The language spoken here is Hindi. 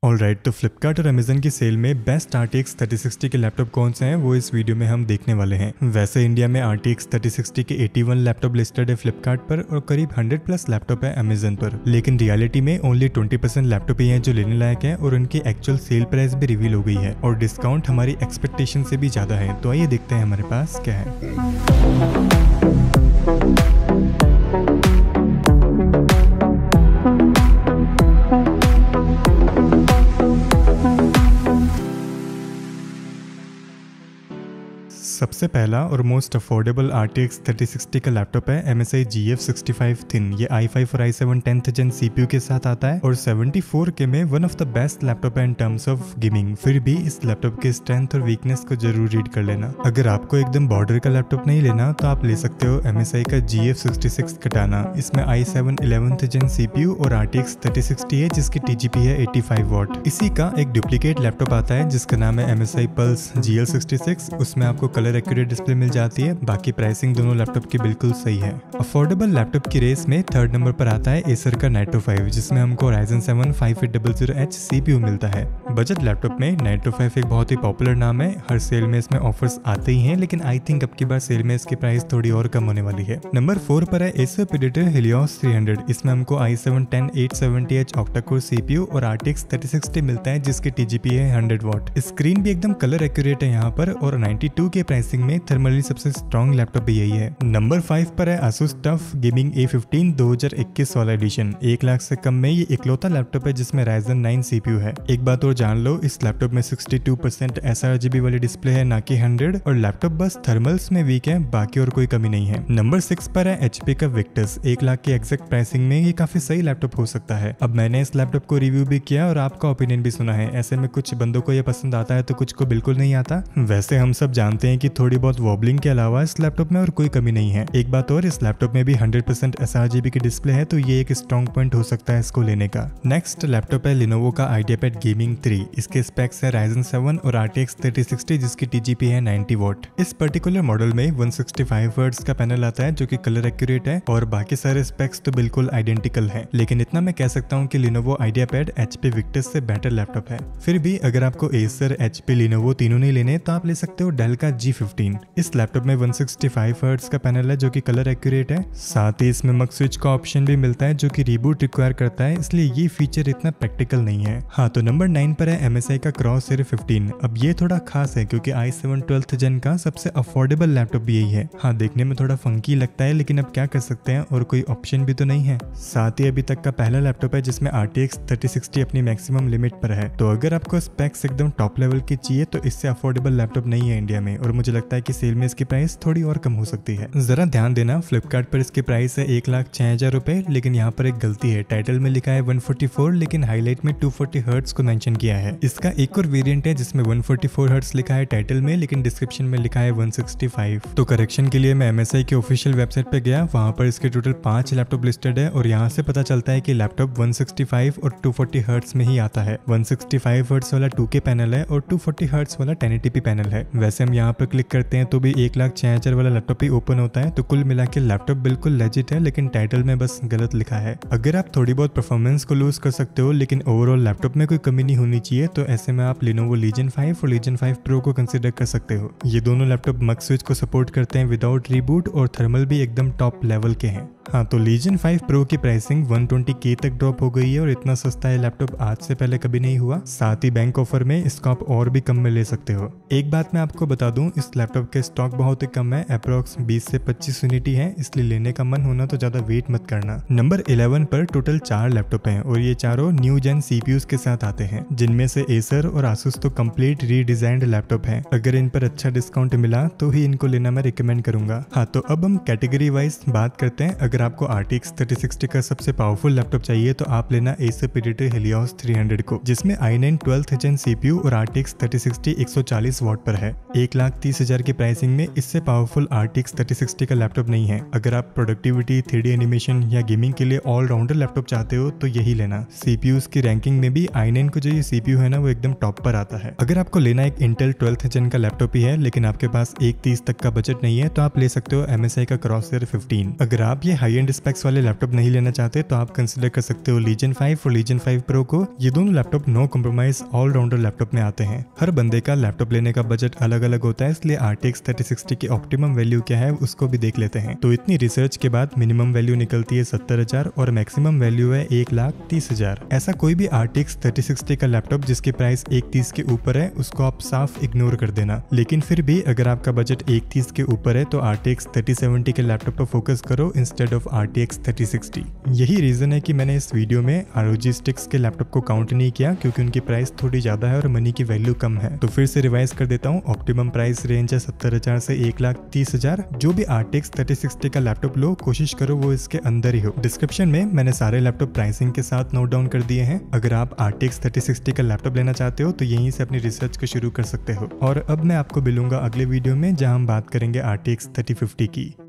ऑलराइट, तो फ्लिपकार्ट और अमेजन की सेल में बेस्ट RTX 3060 के लैपटॉप कौन से हैं वो इस वीडियो में हम देखने वाले हैं। वैसे इंडिया में RTX 3060 के 81 लैपटॉप लिस्टेड है फ्लिपकार्ट पर और करीब 100+ लैपटॉप है अमेजन पर, लेकिन रियलिटी में ओनली 20% लैपटॉप ही हैं जो लेने लायक है और उनकी एक्चुअल सेल प्राइस भी रिवील हो गई है और डिस्काउंट हमारी एक्सपेक्टेशन से भी ज्यादा है। तो आइए देखते हैं हमारे पास क्या है। सबसे पहला और मोस्ट अफोर्डेबल RTX 3060 का लैपटॉप है MSI GF65 Thin। ये i5 और i7 10th Gen CPU के साथ आता है और 74K में one of the best laptop है इन टर्म्स ऑफ गेमिंग। फिर भी इस लैपटॉप के स्ट्रेंथ और वीकनेस को जरूर रीड कर लेना। अगर आपको एकदम बॉर्डर का लैपटॉप नहीं लेना तो आप ले सकते हो MSI का GF66 Katana। इसमें i7 11th Gen CPU और RTX 3060 है जिसकी TGP है 85 वाट। इसी का एक डुप्लीकेट लैपटॉप आता है जिसका नाम है MSI Pulse GL66। उसमें आपको कलर एक्यूरेट डिस्प्ले मिल जाती है। बाकी प्राइसिंग दोनों लैपटॉप की बिल्कुल सही है। अफोर्डेबल लैपटॉप की रेस में थर्ड नंबर पर आता है एसर का Nitro 5 जिसमें हमको Ryzen 7 5800H CPU मिलता है। बजट लैपटॉप में Nitro 5 एक बहुत ही पॉपुलर नाम है। हर सेल में इसमें ऑफर्स आते ही हैं, लेकिन आई थिंक अब की बार सेल में इसकी प्राइस थोड़ी और कम होने वाली है। नंबर 4 पर है Acer Predator Helios 300। इसमें हमको i7 10870H ऑक्टा-कोर CPU और RTX 3060 मिलता है जिसकी TGP है 100 वाट। स्क्रीन भी एकदम कलर एक्यूरेट है यहाँ पर और 92 के प्राइसिंग में थर्मली सबसे स्ट्रॉन्ग लैपटॉप भी यही है। नंबर 5 पर है Asus TUF Gaming A15 2021 वाला एडिशन। 1 लाख से कम में ये इकलौता लैपटॉप है जिसमें Ryzen 9 CPU है। एक बात और जान लो, इस लैपटॉप में 62% sRGB वाली डिस्प्ले है ना कि 100, और लैपटॉप बस थर्मल्स में वीक है, बाकी और कोई कमी नहीं है। नंबर 6 पर है HP का Victus। 1 लाख की एग्जैक्ट प्राइसिंग में ये काफी सही लैपटॉप हो सकता है। अब मैंने इस लैपटॉप को रिव्यू भी किया और आपका ओपिनियन भी सुना है। ऐसे में कुछ बंदों को ये पसंद आता है तो कुछ को बिल्कुल नहीं आता। वैसे हम सब जानते हैं कि थोड़ी बहुत वॉबलिंग के अलावा इस लैपटॉप में और कोई कमी नहीं है। एक बात और, इस लैपटॉप में भी 100% sRGB की डिस्प्ले है तो ये एक स्ट्रॉन्ग पॉइंट हो सकता है इसको लेने का। नेक्स्ट लैपटॉप है Lenovo का IdeaPad Gaming 3। इसके स्पेक्स है Ryzen 7 और RTX 3060 जिसकी TGP है 90 वाट। इस पर्टिकुलर मॉडल में 165 हर्ट्ज का पैनल आता है जो कि कलर एक्यूरेट है और बाकी सारे स्पेक्स तो बिल्कुल आइडेंटिकल है, लेकिन इतना मैं कह सकता हूँ कि Lenovo IdeaPad HP Victus से बेटर लैपटॉप है। फिर भी अगर आपको Acer, HP, Lenovo तीनों नहीं लेने तो आप ले सकते हो Dell का G15। इस लैपटॉप में 165 हर्ट्ज का पैनल है जो कि कलर एक्यूरेट है। साथ ही इसमें मग स्विच का ऑप्शन भी मिलता है जो कि रीबूट रिक्वायर करता है, इसलिए ये फीचर इतना प्रैक्टिकल नहीं है। हाँ, तो नंबर 9 पर है MSI का Crosshair 15। अब ये थोड़ा खास है क्योंकि i7 12th Gen का सबसे अफोर्डेबल लैपटॉप भी यही है। हाँ, देखने में थोड़ा फंकी लगता है लेकिन अब क्या कर सकते हैं, और कोई ऑप्शन भी तो नहीं है। साथ ही अभी तक का पहला लैपटॉप है जिसमें RTX 3060 अपनी मैक्सिमम लिमिट पर है। तो अगर आपको स्पेक्स एकदम टॉप लेवल की चाहिए तो इससे अफोर्डेबल लैपटॉप नहीं है इंडिया में, और मुझे लगता है कि सेल में इसकी प्राइस थोड़ी और कम हो सकती है। जरा ध्यान देना, फ्लिपकार्ट पर इसकी प्राइस है 1,06,000 रुपए, लेकिन यहाँ पर एक गलती है। टाइटल में लिखा है 144 लेकिन हाईलाइट में 240 हर्ट्ज को मेंशन किया है। इसका एक और वेरिएंट है जिसमें 144 हर्ट्ज लिखा है टाइटल में, लेकिन डिस्क्रिप्शन में लिखा है 165। तो करेक्शन के लिए मैं MSI की ऑफिशियल वेबसाइट पे गया, वहां पर इसके टोटल 5 लैपटॉप लिस्टेड है और यहाँ से पता चलता है कि लैपटॉप 165 और 240 हर्ट्ज में ही आता है। 165 हर्ट्ज वाला 2K पैनल है और 240 हर्ट्ज वाला 1080p पैनल है। वैसे हम यहाँ पर क्लिक करते हैं तो भी 1,06,000 वाला लैपटॉप ही ओपन होता है। तो कुल मिला के लैपटॉप बिल्कुल लेजिट है, लेकिन टाइटल में बस गलत लिखा है। अगर आप थोड़ी बहुत परफॉर्मेंस को लूज कर सकते हो लेकिन ओवरऑल लैपटॉप में कोई कमी नहीं होनी चाहिए तो ऐसे में आप Lenovo Legion 5 और Legion 5 Pro को कंसीडर कर सकते हो। ये दोनों लैपटॉप मग स्विच को सपोर्ट करते हैं विदाउट रीबूट और थर्मल भी एकदम टॉप लेवल के हैं। हाँ, तो Legion 5 Pro की प्राइसिंग 120K तक ड्रॉप हो गई है और इतना सस्ता है लैपटॉप आज से पहले कभी नहीं हुआ। साथ ही बैंक ऑफर में इसको आप और भी कम में ले सकते हो। एक बात मैं आपको बता दूं, इस लैपटॉप के स्टॉक बहुत ही कम है, अप्रोक्स 20 से 25 यूनिटी है, इसलिए लेने का मन होना तो ज्यादा वेट मत करना। नंबर 11 पर टोटल 4 लैपटॉप हैं और ये चारों न्यू जेन CPUs के साथ आते हैं, जिनमें से Acer और Asus तो कंप्लीट रीडिजाइंड लैपटॉप हैं। अगर इन पर अच्छा डिस्काउंट मिला तो ही इनको लेना मैं रिकमेंड करूंगा। हाँ, तो अब हम कैटेगरी वाइज बात करते हैं। अगर आपको RTX 3060 का सबसे पावरफुल लैपटॉप चाहिए तो आप लेना Acer Predator Helios 300 को, जिसमें i9 12th Gen CPU और RTX 3060 140 वाट पर है। 1,30,000 की प्राइसिंग में इससे पावरफुल RTX 3060 का लैपटॉप नहीं है। अगर आप प्रोडक्टिविटी, 3D एनिमेशन या गेमिंग के लिए ऑलराउंडर लैपटॉप चाहते हो तो यही लेना। CPUs की रैंकिंग में भी i9 को जो ये CPU है ना वो एकदम टॉप पर आता है। अगर आपको लेना एक Intel 12th Gen का लैपटॉप ही है लेकिन आपके पास 1,30 तक का बजट नहीं है तो आप ले सकते हो MSI का Crosshair 15। अगर आप ये हाई एंड स्पेक्स वाले लैपटॉप नहीं लेना चाहते तो आप कंसिडर कर सकते हो Legion 5 और Legion 5 Pro को। ये दोनों laptop no compromise all rounder laptop में आते हैं। हर बंदे का लैपटॉप लेने का बजट अलग अलग होता है, इसलिए RTX 3060 की ऑप्टिमम वैल्यू क्या है उसको भी देख लेते हैं। तो इतनी रिसर्च के बाद मिनिमम वैल्यू निकलती है 70,000 और मैक्सिमम वैल्यू है 1,30,000। ऐसा कोई भी RTX 3060 का लैपटॉप जिसकी प्राइस 1,30 के ऊपर है उसको आप साफ इग्नोर कर देना। लेकिन फिर भी अगर आपका बजट 1,30 के ऊपर है तो RTX 3070 के लैपटॉप पर फोकस करो इंस्टेड ऑफ RTX 3060। यही रीजन है कि मैंने इस वीडियो में ROG Strix के लैपटॉप को काउंट नहीं किया क्योंकि उनकी प्राइस थोड़ी ज्यादा है और मनी की वैल्यू कम है। तो फिर से रिवाइज कर देता हूँ, ऑप्टिमम प्राइस रेंज है 70,000 से 1,30,000। जो भी RTX 3060 का लैपटॉप लो कोशिश करो वो इसके अंदर ही हो। डिस्क्रिप्शन में मैंने सारे लैपटॉप प्राइसिंग के साथ नोट डाउन कर दिए हैं। अगर आप RTX 3060 का लैपटॉप लेना चाहते हो तो यहीं से अपनी रिसर्च को शुरू कर सकते हो। और अब मैं आपको मिलूंगा अगले वीडियो में जहां हम बात करेंगे RTX 3050 की।